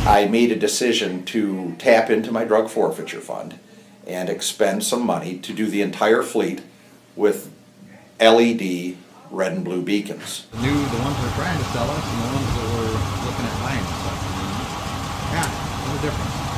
I made a decision to tap into my drug forfeiture fund and expend some money to do the entire fleet with LED red and blue beacons. The ones they're trying to sell us and the ones that we're looking at buying and stuff. Yeah, there's a difference.